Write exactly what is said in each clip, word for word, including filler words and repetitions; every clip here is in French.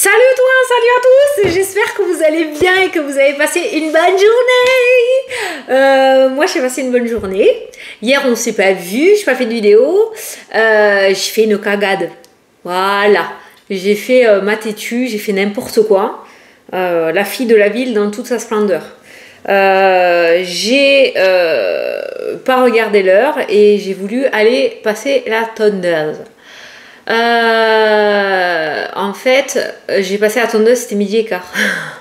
Salut toi, salut à tous, j'espère que vous allez bien et que vous avez passé une bonne journée. euh, Moi j'ai passé une bonne journée. Hier on s'est pas vu, j'ai pas fait de vidéo. euh, J'ai fait une cagade. Voilà, j'ai fait euh, ma têtue, j'ai fait n'importe quoi. euh, La fille de la ville dans toute sa splendeur. euh, J'ai euh, pas regardé l'heure et j'ai voulu aller passer la tondeuse. Euh, en fait, j'ai passé la tondeuse, c'était midi et quart.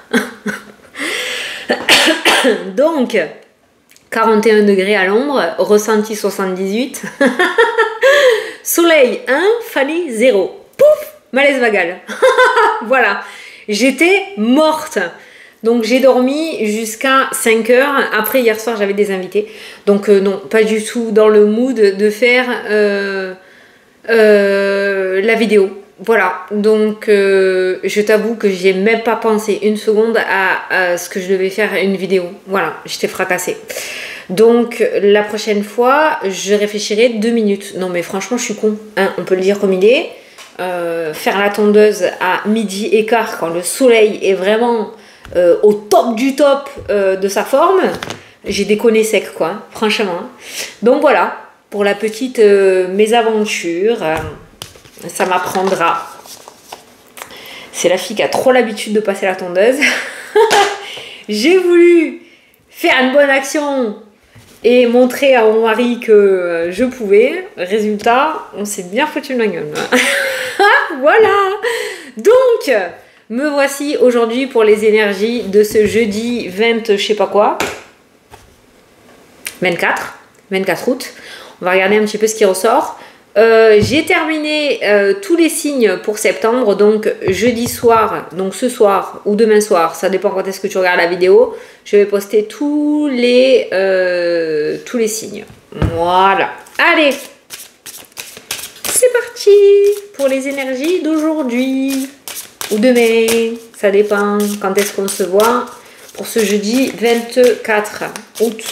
Donc, quarante et un degrés à l'ombre, ressenti soixante-dix-huit. Soleil un, Fanny zéro. Pouf, malaise vagal. Voilà, j'étais morte. Donc j'ai dormi jusqu'à cinq heures. Après, hier soir, j'avais des invités. Donc euh, non, pas du tout dans le mood de faire... Euh, Euh, la vidéo, voilà. Donc euh, je t'avoue que j'ai même pas pensé une seconde à, à ce que je devais faire une vidéo. Voilà, j'étais fracassée. Donc la prochaine fois je réfléchirai deux minutes. Non mais franchement je suis con, hein, on peut le dire comme il est. euh, Faire la tondeuse à midi et quart quand le soleil est vraiment euh, au top du top euh, de sa forme, j'ai déconné sec quoi, franchement. Donc voilà, pour la petite euh, mésaventure, euh, ça m'apprendra. C'est la fille qui a trop l'habitude de passer la tondeuse. J'ai voulu faire une bonne action et montrer à mon mari que euh, je pouvais. Résultat, on s'est bien foutu de ma gueule. Voilà. Donc, me voici aujourd'hui pour les énergies de ce jeudi vingt, je sais pas quoi. vingt-quatre, vingt-quatre août. On va regarder un petit peu ce qui ressort. Euh, j'ai terminé euh, tous les signes pour septembre, donc jeudi soir, donc ce soir ou demain soir, ça dépend quand est-ce que tu regardes la vidéo, je vais poster tous les, euh, tous les signes. Voilà. Allez, c'est parti pour les énergies d'aujourd'hui ou demain, ça dépend quand est-ce qu'on se voit pour ce jeudi vingt-quatre août.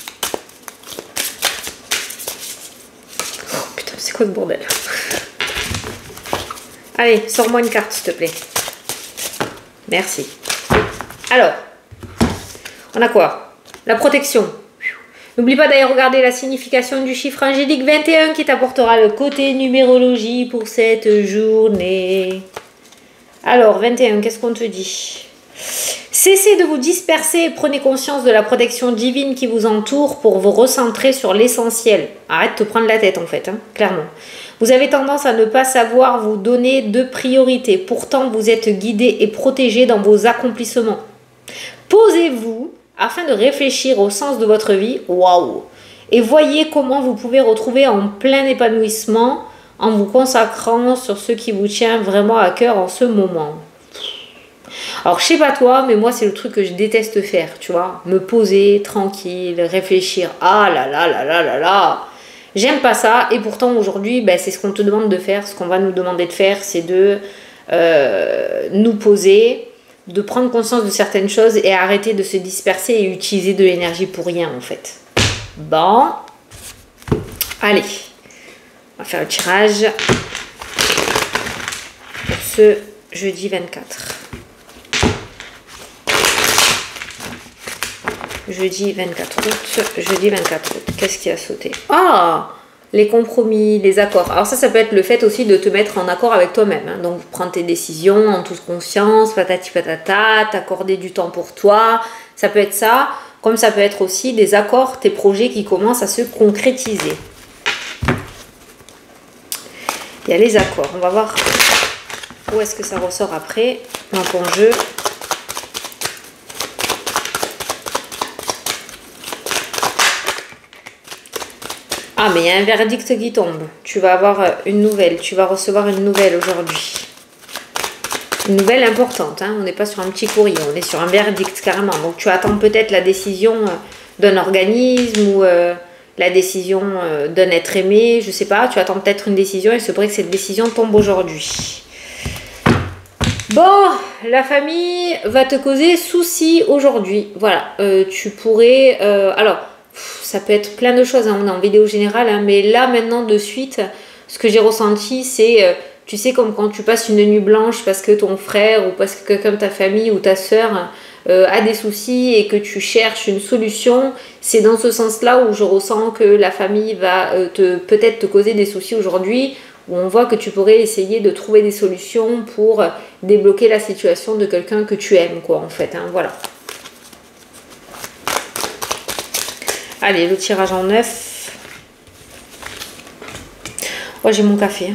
C'est quoi ce bordel? Allez, sors-moi une carte, s'il te plaît. Merci. Alors, on a quoi? La protection. N'oublie pas d'aller regarder la signification du chiffre angélique vingt et un qui t'apportera le côté numérologie pour cette journée. Alors, vingt et un, qu'est-ce qu'on te dit? Cessez de vous disperser et prenez conscience de la protection divine qui vous entoure pour vous recentrer sur l'essentiel. Arrête de te prendre la tête en fait, hein, clairement. Vous avez tendance à ne pas savoir vous donner de priorité. Pourtant, vous êtes guidé et protégé dans vos accomplissements. Posez-vous afin de réfléchir au sens de votre vie. Waouh! Et voyez comment vous pouvez retrouver en plein épanouissement en vous consacrant sur ce qui vous tient vraiment à cœur en ce moment. Alors, je sais pas toi, mais moi, c'est le truc que je déteste faire, tu vois. Me poser, tranquille, réfléchir. Ah là là là là là là. J'aime pas ça. Et pourtant, aujourd'hui, ben, c'est ce qu'on te demande de faire. Ce qu'on va nous demander de faire, c'est de euh, nous poser, de prendre conscience de certaines choses et arrêter de se disperser et utiliser de l'énergie pour rien, en fait. Bon. Allez. On va faire le tirage pour ce jeudi vingt-quatre. Jeudi vingt-quatre août, jeudi vingt-quatre août, qu'est-ce qui a sauté? Ah, les compromis, les accords. Alors ça, ça peut être le fait aussi de te mettre en accord avec toi-même. Hein. Donc, prendre tes décisions en toute conscience, patati patata, t'accorder du temps pour toi. Ça peut être ça, comme ça peut être aussi des accords, tes projets qui commencent à se concrétiser. Il y a les accords. On va voir où est-ce que ça ressort après dans ton jeu. Ah, mais il y a un verdict qui tombe. Tu vas avoir une nouvelle. Tu vas recevoir une nouvelle aujourd'hui. Une nouvelle importante. Hein. On n'est pas sur un petit courrier. On est sur un verdict carrément. Donc, tu attends peut-être la décision d'un organisme ou euh, la décision euh, d'un être aimé. Je sais pas. Tu attends peut-être une décision et il se pourrait que cette décision tombe aujourd'hui. Bon, la famille va te causer souci aujourd'hui. Voilà. Euh, tu pourrais... Euh, alors... Ça peut être plein de choses, hein. On est en vidéo générale, hein. Mais là maintenant de suite, ce que j'ai ressenti, c'est euh, Tu sais, comme quand tu passes une nuit blanche parce que ton frère ou parce que quelqu'un de ta famille ou ta soeur euh, a des soucis et que tu cherches une solution, c'est dans ce sens-là où je ressens que la famille va euh, te, peut-être te causer des soucis aujourd'hui, où on voit que tu pourrais essayer de trouver des solutions pour débloquer la situation de quelqu'un que tu aimes, quoi, en fait, hein, voilà. Allez, le tirage en neuf. Oh, j'ai mon café.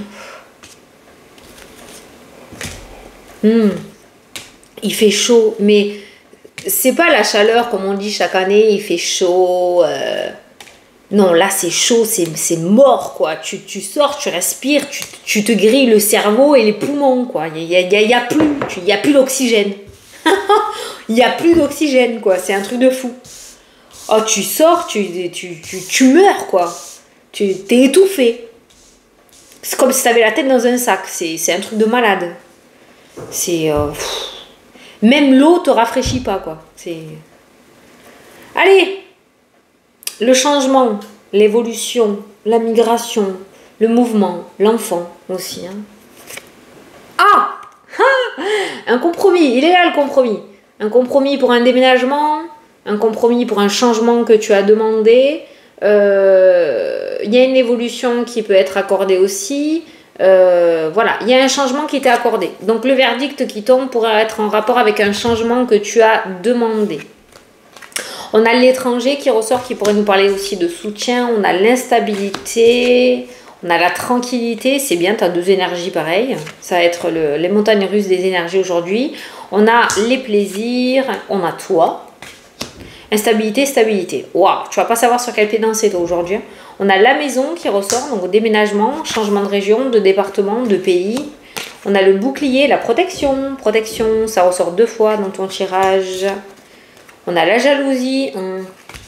Hum. Il fait chaud, mais c'est pas la chaleur comme on dit chaque année, il fait chaud. Euh... Non, là c'est chaud, c'est mort, quoi. Tu, tu sors, tu respires, tu, tu te grilles le cerveau et les poumons, quoi. Il n'y a, y a, y a plus, il n'y a plus d'oxygène. Il n'y a plus d'oxygène, quoi. C'est un truc de fou. Oh, tu sors, tu, tu, tu, tu meurs, quoi. Tu t'es étouffé. C'est comme si tu avais la tête dans un sac. C'est un truc de malade. C'est... Euh, même l'eau te rafraîchit pas, quoi. C'est... Allez! Le changement, l'évolution, la migration, le mouvement, l'enfant aussi. Hein. Ah, ah! Un compromis, il est là le compromis. Un compromis pour un déménagement, un compromis pour un changement que tu as demandé. Euh, il y a une évolution qui peut être accordée aussi. Euh, voilà, il y a un changement qui t'est accordé. Donc le verdict qui tombe pourrait être en rapport avec un changement que tu as demandé. On a l'étranger qui ressort, qui pourrait nous parler aussi de soutien. On a l'instabilité, on a la tranquillité. C'est bien, tu as deux énergies pareilles. Ça va être le, les montagnes russes des énergies aujourd'hui. On a les plaisirs, on a toi. Instabilité, stabilité. Waouh, tu vas pas savoir sur quel pied danser toi aujourd'hui. On a la maison qui ressort, donc déménagement, changement de région, de département, de pays. On a le bouclier, la protection. Protection, ça ressort deux fois dans ton tirage. On a la jalousie. Hum.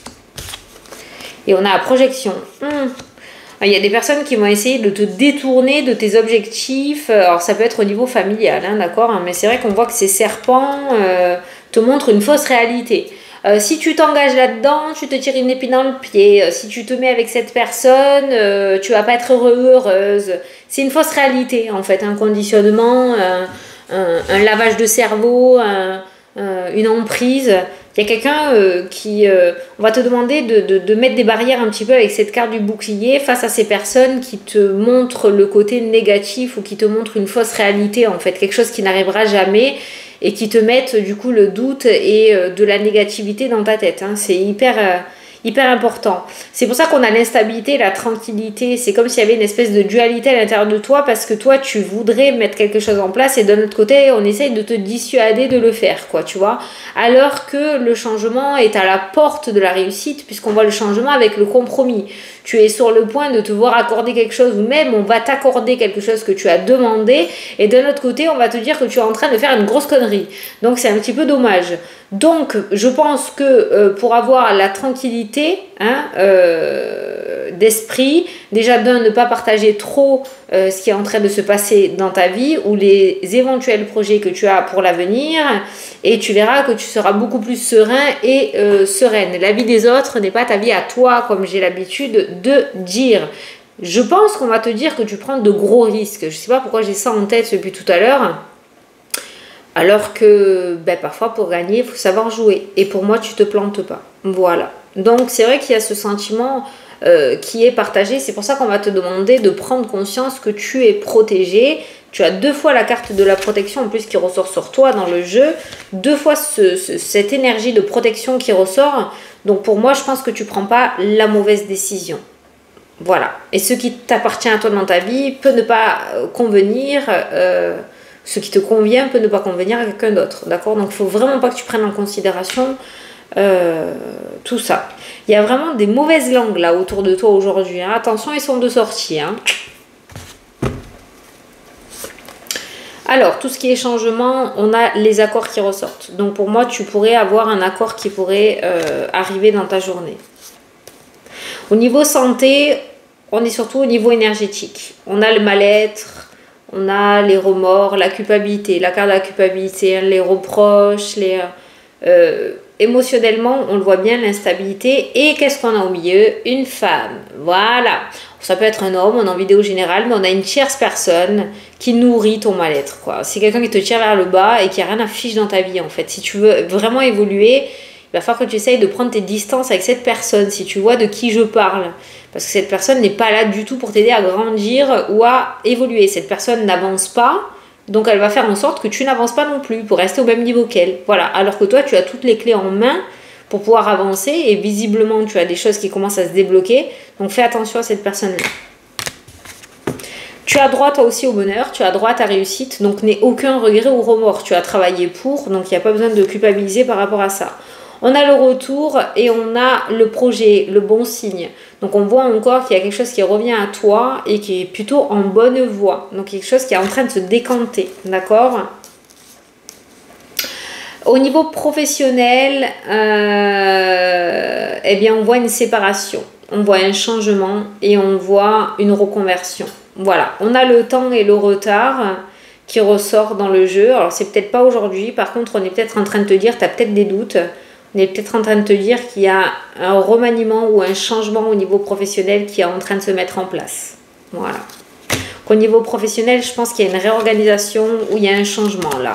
Et on a la projection. Hum. Il y a des personnes qui vont essayer de te détourner de tes objectifs. Alors ça peut être au niveau familial, hein, d'accord, hein, mais c'est vrai qu'on voit que ces serpents euh, te montrent une fausse réalité. Euh, si tu t'engages là-dedans, tu te tires une épine dans le pied. Euh, si tu te mets avec cette personne, euh, tu vas pas être heureux ou heureuse. C'est une fausse réalité, en fait. Un conditionnement, un, un, un lavage de cerveau, un, un, une emprise. Il y a quelqu'un euh, qui... Euh, on va te demander de, de, de mettre des barrières un petit peu avec cette carte du bouclier face à ces personnes qui te montrent le côté négatif ou qui te montrent une fausse réalité, en fait. Quelque chose qui n'arrivera jamais et qui te mettent du coup le doute et euh, de la négativité dans ta tête. Hein. C'est hyper... Euh, hyper important. C'est pour ça qu'on a l'instabilité, la tranquillité. C'est comme s'il y avait une espèce de dualité à l'intérieur de toi parce que toi, tu voudrais mettre quelque chose en place et de l'autre côté, on essaye de te dissuader de le faire, quoi, tu vois. Alors que le changement est à la porte de la réussite puisqu'on voit le changement avec le compromis. Tu es sur le point de te voir accorder quelque chose ou même on va t'accorder quelque chose que tu as demandé et de l'autre côté, on va te dire que tu es en train de faire une grosse connerie. Donc, c'est un petit peu dommage. Donc, je pense que euh, pour avoir la tranquillité hein, euh, d'esprit, déjà d'un, ne pas partager trop euh, ce qui est en train de se passer dans ta vie ou les éventuels projets que tu as pour l'avenir et tu verras que tu seras beaucoup plus serein et euh, sereine. La vie des autres n'est pas ta vie à toi, comme j'ai l'habitude de dire. Je pense qu'on va te dire que tu prends de gros risques. Je ne sais pas pourquoi j'ai ça en tête depuis tout à l'heure. Alors que ben, parfois pour gagner, il faut savoir jouer. Et pour moi, tu te plantes pas. Voilà. Donc c'est vrai qu'il y a ce sentiment euh, qui est partagé. C'est pour ça qu'on va te demander de prendre conscience que tu es protégé. Tu as deux fois la carte de la protection en plus qui ressort sur toi dans le jeu. Deux fois ce, ce, cette énergie de protection qui ressort. Donc pour moi, je pense que tu ne prends pas la mauvaise décision. Voilà. Et ce qui t'appartient à toi dans ta vie peut ne pas convenir... Euh, ce qui te convient peut ne pas convenir à quelqu'un d'autre, d'accord? Donc, il ne faut vraiment pas que tu prennes en considération euh, tout ça. Il y a vraiment des mauvaises langues là autour de toi aujourd'hui. Hein. Attention, ils sont de sortie. Hein. Alors, tout ce qui est changement, on a les accords qui ressortent. Donc, pour moi, tu pourrais avoir un accord qui pourrait euh, arriver dans ta journée. Au niveau santé, on est surtout au niveau énergétique. On a le mal-être. On a les remords, la culpabilité, la carte de la culpabilité, les reproches, les, euh, émotionnellement, on le voit bien, l'instabilité. Et qu'est-ce qu'on a au milieu? Une femme. Voilà. Ça peut être un homme, en vidéo générale, mais on a une tierce personne qui nourrit ton mal-être, quoi. C'est quelqu'un qui te tire vers le bas et qui a rien à fiche dans ta vie, en fait. Si tu veux vraiment évoluer, il va falloir que tu essayes de prendre tes distances avec cette personne, si tu vois de qui je parle. Parce que cette personne n'est pas là du tout pour t'aider à grandir ou à évoluer. Cette personne n'avance pas, donc elle va faire en sorte que tu n'avances pas non plus, pour rester au même niveau qu'elle. Voilà, alors que toi, tu as toutes les clés en main pour pouvoir avancer, et visiblement, tu as des choses qui commencent à se débloquer. Donc fais attention à cette personne-là. Tu as droit toi aussi au bonheur, tu as droit à ta réussite, donc n'aie aucun regret ou remords. Tu as travaillé pour, donc il n'y a pas besoin de culpabiliser par rapport à ça. On a le retour et on a le projet, le bon signe. Donc on voit encore qu'il y a quelque chose qui revient à toi et qui est plutôt en bonne voie. Donc quelque chose qui est en train de se décanter, d'accord ? Au niveau professionnel, euh, eh bien on voit une séparation, on voit un changement et on voit une reconversion. Voilà, on a le temps et le retard qui ressort dans le jeu. Alors c'est peut-être pas aujourd'hui, par contre on est peut-être en train de te dire, tu as peut-être des doutes, on est peut-être en train de te dire qu'il y a un remaniement ou un changement au niveau professionnel qui est en train de se mettre en place. Voilà. Au niveau professionnel, je pense qu'il y a une réorganisation ou il y a un changement là.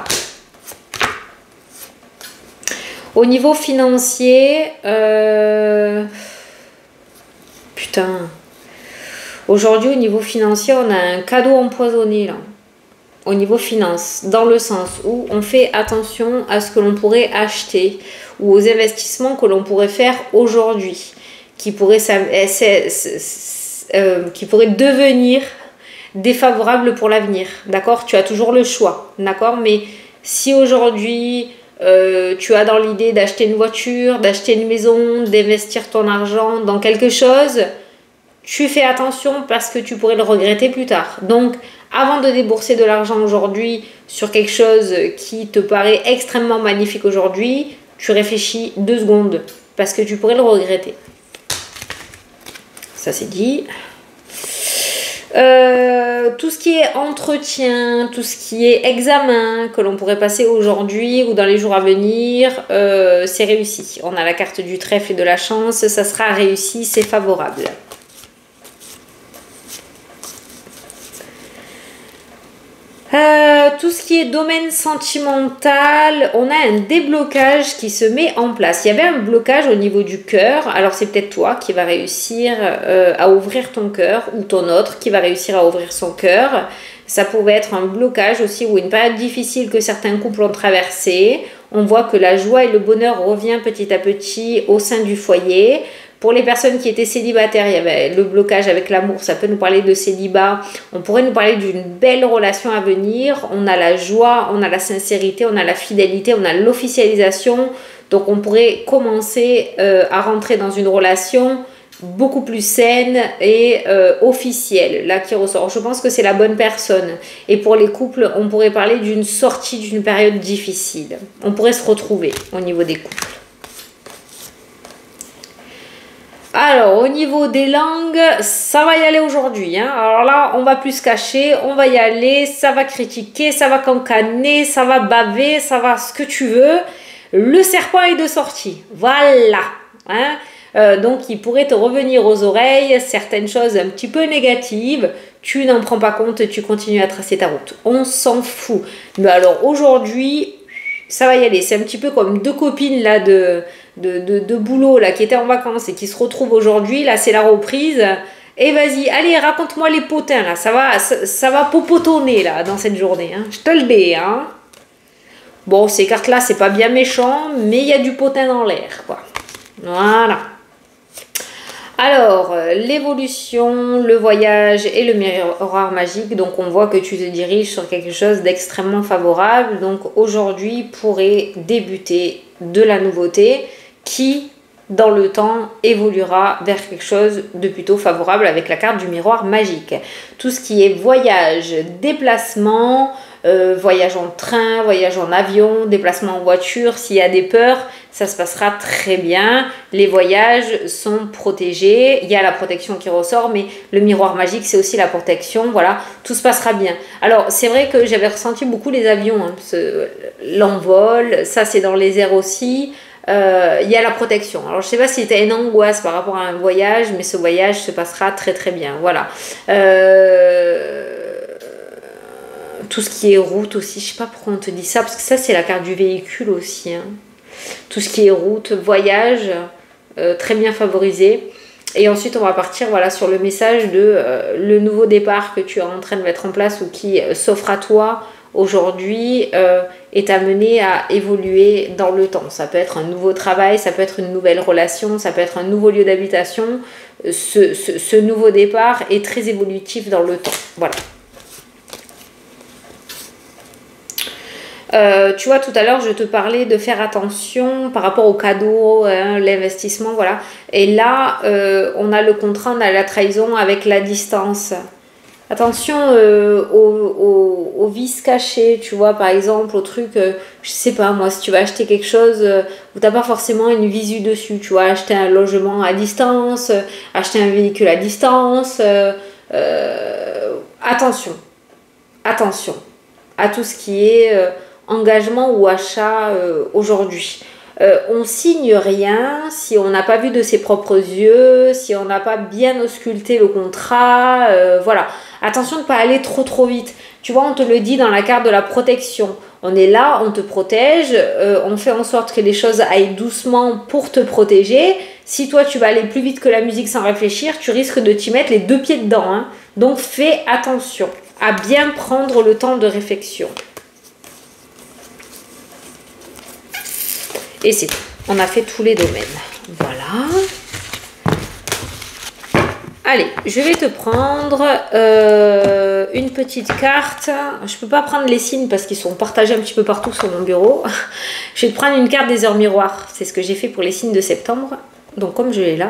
Au niveau financier, euh... putain, aujourd'hui au niveau financier, on a un cadeau empoisonné là, au niveau finance, dans le sens où on fait attention à ce que l'on pourrait acheter ou aux investissements que l'on pourrait faire aujourd'hui, qui pourraient, euh, qui pourraient devenir défavorables pour l'avenir, d'accord? Tu as toujours le choix, d'accord? Mais si aujourd'hui... Euh, tu as dans l'idée d'acheter une voiture, d'acheter une maison, d'investir ton argent dans quelque chose, tu fais attention parce que tu pourrais le regretter plus tard. Donc, avant de débourser de l'argent aujourd'hui sur quelque chose qui te paraît extrêmement magnifique aujourd'hui, tu réfléchis deux secondes parce que tu pourrais le regretter. Ça c'est dit. Euh, tout ce qui est entretien, tout ce qui est examen que l'on pourrait passer aujourd'hui ou dans les jours à venir, euh, c'est réussi. On a la carte du trèfle et de la chance, ça sera réussi, c'est favorable. Euh, tout ce qui est domaine sentimental, on a un déblocage qui se met en place. Il y avait un blocage au niveau du cœur, alors c'est peut-être toi qui va réussir euh, à ouvrir ton cœur ou ton autre qui va réussir à ouvrir son cœur. Ça pouvait être un blocage aussi ou une période difficile que certains couples ont traversé. On voit que la joie et le bonheur revient petit à petit au sein du foyer. Pour les personnes qui étaient célibataires, il y avait le blocage avec l'amour, ça peut nous parler de célibat. On pourrait nous parler d'une belle relation à venir. On a la joie, on a la sincérité, on a la fidélité, on a l'officialisation. Donc on pourrait commencer euh, à rentrer dans une relation beaucoup plus saine et euh, officielle, là qui ressort. Je pense que c'est la bonne personne. Et pour les couples, on pourrait parler d'une sortie d'une période difficile. On pourrait se retrouver au niveau des couples. Alors, au niveau des langues, ça va y aller aujourd'hui. Hein. Alors là, on va plus se cacher, on va y aller, ça va critiquer, ça va cancaner, ça va baver, ça va ce que tu veux. Le serpent est de sortie. Voilà. Hein. Euh, donc, il pourrait te revenir aux oreilles certaines choses un petit peu négatives. Tu n'en prends pas compte, tu continues à tracer ta route. On s'en fout. Mais alors, aujourd'hui, ça va y aller. C'est un petit peu comme deux copines là de... De, de, de boulot là qui était en vacances et qui se retrouve aujourd'hui, là c'est la reprise et vas-y, allez raconte-moi les potins là, ça va, ça, ça va popotonner là dans cette journée, hein. Je te le dis hein. Bon, ces cartes là c'est pas bien méchant mais il y a du potin dans l'air quoi, voilà. Alors, l'évolution, le voyage et le miroir magique, donc on voit que tu te diriges sur quelque chose d'extrêmement favorable, donc aujourd'hui pourrait débuter de la nouveauté qui, dans le temps, évoluera vers quelque chose de plutôt favorable avec la carte du miroir magique. Tout ce qui est voyage, déplacement, euh, voyage en train, voyage en avion, déplacement en voiture, s'il y a des peurs, ça se passera très bien. Les voyages sont protégés, il y a la protection qui ressort, mais le miroir magique, c'est aussi la protection, voilà, tout se passera bien. Alors, c'est vrai que j'avais ressenti beaucoup les avions, hein, l'envol, ça c'est dans les airs aussi. euh, il y a la protection. Alors je sais pas si tu as une angoisse par rapport à un voyage, mais ce voyage se passera très très bien. Voilà. Euh, tout ce qui est route aussi, je sais pas pourquoi on te dit ça, parce que ça c'est la carte du véhicule aussi. Hein. Tout ce qui est route, voyage, euh, très bien favorisé. Et ensuite, on va partir voilà, sur le message de euh, le nouveau départ que tu es en train de mettre en place ou qui euh, s'offre à toi aujourd'hui euh, est amené à évoluer dans le temps. Ça peut être un nouveau travail, ça peut être une nouvelle relation, ça peut être un nouveau lieu d'habitation. Ce, ce, ce nouveau départ est très évolutif dans le temps. Voilà. Euh, tu vois, tout à l'heure, je te parlais de faire attention par rapport au cadeau, hein, l'investissement, voilà. Et là, euh, on a le contrat, on a la trahison avec la distance. Attention euh, aux, aux, aux vices cachés, tu vois, par exemple, au truc, euh, je sais pas, moi, si tu vas acheter quelque chose euh, où t'as pas forcément une visu dessus, tu vois, acheter un logement à distance, euh, acheter un véhicule à distance, euh, euh, attention, attention à tout ce qui est... Euh, engagement ou achat euh, aujourd'hui. Euh, on signe rien si on n'a pas vu de ses propres yeux, si on n'a pas bien ausculté le contrat, euh, voilà. Attention de ne pas aller trop trop vite. Tu vois, on te le dit dans la carte de la protection. On est là, on te protège, euh, on fait en sorte que les choses aillent doucement pour te protéger. Si toi tu vas aller plus vite que la musique sans réfléchir, tu risques de t'y mettre les deux pieds dedans. Hein. Donc fais attention à bien prendre le temps de réflexion. Et c'est tout. On a fait tous les domaines. Voilà. Allez, je vais te prendre euh, une petite carte. Je ne peux pas prendre les signes parce qu'ils sont partagés un petit peu partout sur mon bureau. Je vais te prendre une carte des heures miroirs. C'est ce que j'ai fait pour les signes de septembre. Donc comme je l'ai là.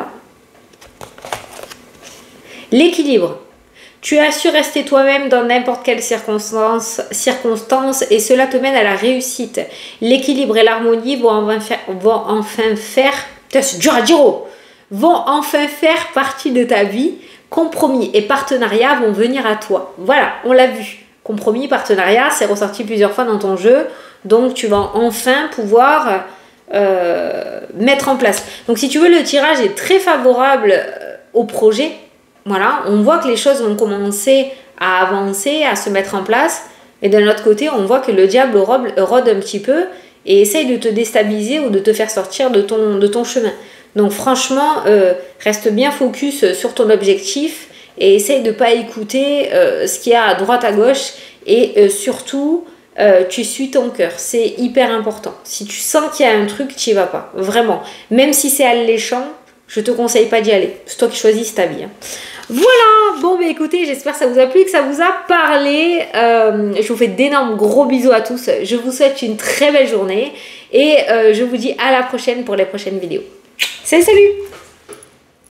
L'équilibre. Tu as su rester toi-même dans n'importe quelle circonstance, circonstance et cela te mène à la réussite. L'équilibre et l'harmonie vont enfin faire, vont enfin faire, c'est dur à dire, oh, vont enfin faire partie de ta vie. Compromis et partenariat vont venir à toi. Voilà, on l'a vu. Compromis, partenariat, c'est ressorti plusieurs fois dans ton jeu. Donc tu vas enfin pouvoir euh, mettre en place. Donc si tu veux, le tirage est très favorable au projet. Voilà, on voit que les choses vont commencer à avancer, à se mettre en place. Et d'un autre côté, on voit que le diable rôde un petit peu et essaye de te déstabiliser ou de te faire sortir de ton, de ton chemin. Donc franchement, euh, reste bien focus sur ton objectif et essaye de ne pas écouter euh, ce qu'il y a à droite, à gauche. Et euh, surtout, euh, tu suis ton cœur. C'est hyper important. Si tu sens qu'il y a un truc, tu n'y vas pas. Vraiment. Même si c'est alléchant, je te conseille pas d'y aller. C'est toi qui choisis ta vie. Hein. Voilà, bon bah écoutez, j'espère que ça vous a plu, que ça vous a parlé. Euh, je vous fais d'énormes gros bisous à tous. Je vous souhaite une très belle journée et euh, je vous dis à la prochaine pour les prochaines vidéos. Salut, salut!